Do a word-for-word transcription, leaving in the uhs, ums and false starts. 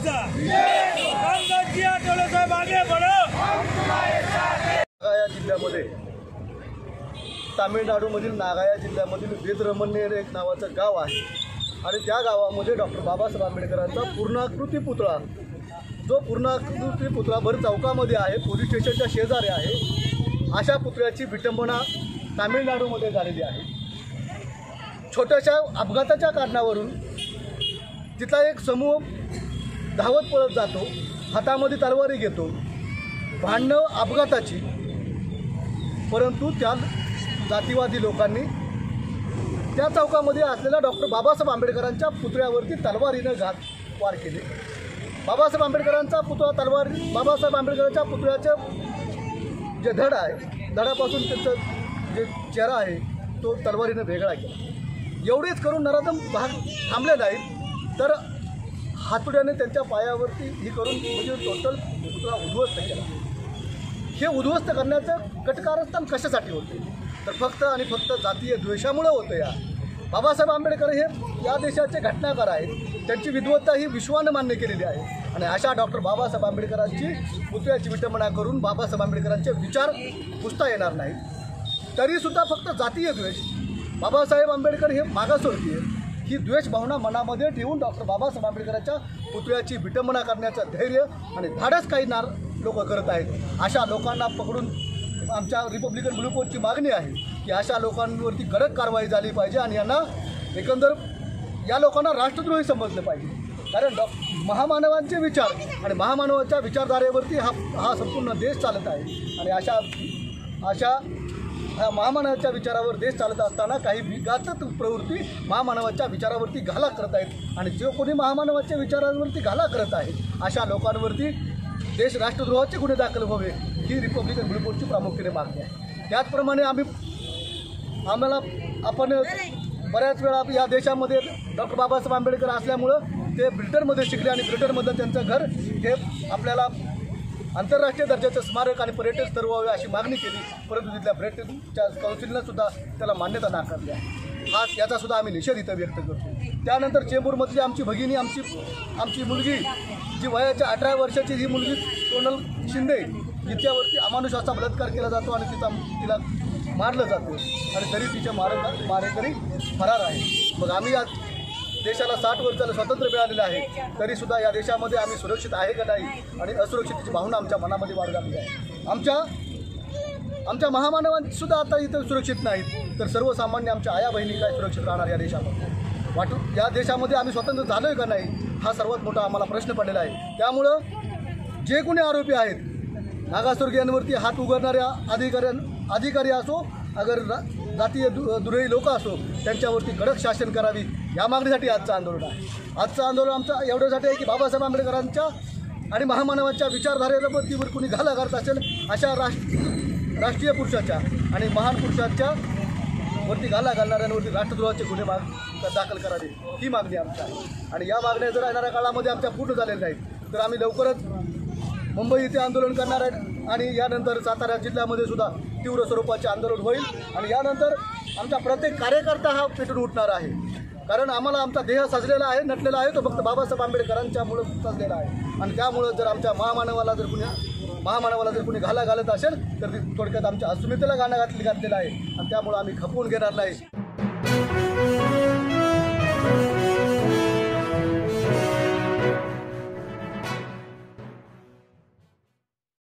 आमचा कामगार आठवले साहेब आगे बढ़ो। नागाया जिल्ह्यामध्ये तामिळनाडूमधील नागाया जिल्ह्यामधील वेदरमणेर एक नावाचं गाव आहे आणि त्या गावामध्ये डॉक्टर बाबासाहेब आंबेडकरांचा पूर्णाकृती पुतळा, जो पूर्णाकृती पुतळा भर चौकामध्ये आहे, पोलीस स्टेशनच्या शेजारी आहे, अशा पुतळ्याची विटंबना तामिळनाडूमध्ये झालेली आहे। छोट्याशा अपघाताच्या कारणावरून तिथला एक समूह धावत पळत जातो, हातामध्ये तलवारी घेतो, भांडणं अपघाताची, परंतु त्या जातीवादी लोकांनी त्या चौकामध्ये असलेल्या डॉक्टर बाबासाहेब आंबेडकरांच्या पुतळ्यावरती तलवारीनं घात वार केले। बाबासाहेब आंबेडकरांचा पुतळा तलवार बाबासाहेब आंबेडकरांच्या पुतळ्याचं जे धड आहे, धडापासून त्यांचं जे चेहरा आहे तो तलवारीनं वेगळा केला। एवढेच करून नराधम भाग थांबले नाहीत, तर हातोड्याने त्यांच्या पायावरती ही करून म्हणजे टोटल पुतळा उद्ध्वस्त केला। हे उद्ध्वस्त करण्याचं कटकारस्थान कशासाठी होते, तर फक्त आणि फक्त जातीय द्वेषामुळे होतं। या बाबासाहेब आंबेडकर हे या देशाचे घटनाकार आहेत, त्यांची विद्वत्ता ही विश्वानं मान्य केलेली आहे आणि अशा डॉक्टर बाबासाहेब आंबेडकरांची पुतळ्याची विटंबना करून बाबासाहेब आंबेडकरांचे विचार पुसता येणार नाहीत। तरीसुद्धा फक्त जातीय द्वेष, बाबासाहेब आंबेडकर हे मागासवर्गीय, ही द्वेष भावना मनामध्ये ठेवून डॉक्टर बाबासाहेब आंबेडकरांच्या पुतळ्याची विटंबना करण्याचं धैर्य आणि धाडस काही नार लोक करत आहेत। अशा लोकांना पकडून आमच्या रिपब्लिकन ब्लू कोटची मागणी आहे की अशा लोकांवरती कडक कारवाई झाली पाहिजे आणि यांना एकंदर या लोकांना राष्ट्रद्रोही समजलं पाहिजे। कारण डॉ महामानवांचे विचार आणि महामानवाच्या विचारधारेवरती हा हा संपूर्ण देश चालत आहे आणि अशा अशा ह्या महामानवाच्या विचारावर देश चालत असताना काही विघातक प्रवृत्ती महामानवाच्या विचारावरती घाला करत आहेत आणि जो कोणी महामानवाच्या विचारांवरती घाला करत आहे अशा लोकांवरती देश राष्ट्रद्रोहाचे गुन्हे दाखल व्हावे ही रिपब्लिकन ब्लू कोटची प्रामुख्याने मागणी आहे। त्याचप्रमाणे आम्ही आम्हाला आपण बऱ्याच वेळा या देशामध्ये डॉक्टर बाबासाहेब आंबेडकर असल्यामुळं ते ब्रिटनमध्ये शिकले आणि ब्रिटनमधलं त्यांचं घर हे आपल्याला आंतरराष्ट्रीय दर्जाचं स्मारक आणि पर्यटन स्थळ व्हावे अशी मागणी केली, परंतु तिथल्या ब्रिटनच्या काउन्सिलनं सुद्धा त्याला मान्यता नाकारली आहे। हा याचासुद्धा आम्ही निषेध इथं व्यक्त करतो। त्यानंतर चेंबूरमधली आमची भगिनी, आमची आमची मुलगी जी वयाच्या अठरा वर्षाची ही मुलगी सोनल शिंदे, जिच्यावरती अमानुषाचा बलात्कार केला जातो आणि तिचा तिला मारलं जातं आणि तरी तिच्या मार मारेकरी फरार आहे। मग आम्ही या देशाला साठ वर्षाला स्वातंत्र्य मिळालेलं आहे, तरीसुद्धा या देशामध्ये आम्ही सुरक्षित आहे का नाही आणि असुरक्षिततेची भावना आमच्या मनामध्ये वाढ लागली आहे। आमच्या आमच्या महामानवांसुद्धा आता इथं सुरक्षित नाहीत, तर सर्वसामान्य आमच्या आया बहिणी काय सुरक्षित राहणार या देशामध्ये? वाटू या देशामध्ये आम्ही स्वतंत्र झालो आहे का नाही हा सर्वात मोठा आम्हाला प्रश्न पडलेला आहे। त्यामुळं जे कोणी आरोपी आहेत, मागासवर्गीयांवरती हात उघडणाऱ्या अधिकाऱ्यां अधिकारी असो अगर जातीय दु दुर्ही लोक असो, त्यांच्यावरती कडक शासन करावी या मागणीसाठी आजचं आंदोलन आहे। आजचं आंदोलन आमचं एवढ्यासाठी आहे की बाबासाहेब आंबेडकरांच्या आणि महामानवाच्या विचारधारेवरतीवर कोणी घाला घालत असेल अशा राष्ट्र राष्ट्रीय पुरुषाच्या आणि महान पुरुषाच्या वरती घाला घालणाऱ्यांवरती राष्ट्रद्रोहाचे गुन्हे माग दाखल करावे ही मागणी आमची आहे। आणि या मागण्या जर येणाऱ्या काळामध्ये आमच्या पूर्ण झालेल्या नाहीत तर आम्ही लवकरच मुंबई इथे आंदोलन करणार आहेत आणि यानंतर सातारा जिल्ह्यामध्ये सुद्धा तीव्र स्वरूपाचे आंदोलन होईल आणि यानंतर आमचा प्रत्येक कार्यकर्ता हा पेटून उठणार आहे। कारण आम्हाला आमचा देह सजलेला आहे, नटलेला आहे, तो फक्त बाबासाहेब आंबेडकरांच्यामुळं सजलेला आहे आणि त्यामुळं जर आमच्या महामानवाला जर कुणी महामानवाला जर कुणी घाला घालत असेल तर ती थोडक्यात आमच्या अस्मितेला गाणं घातली घातलेलं आहे आणि त्यामुळं आम्ही खपवून घेणार नाही।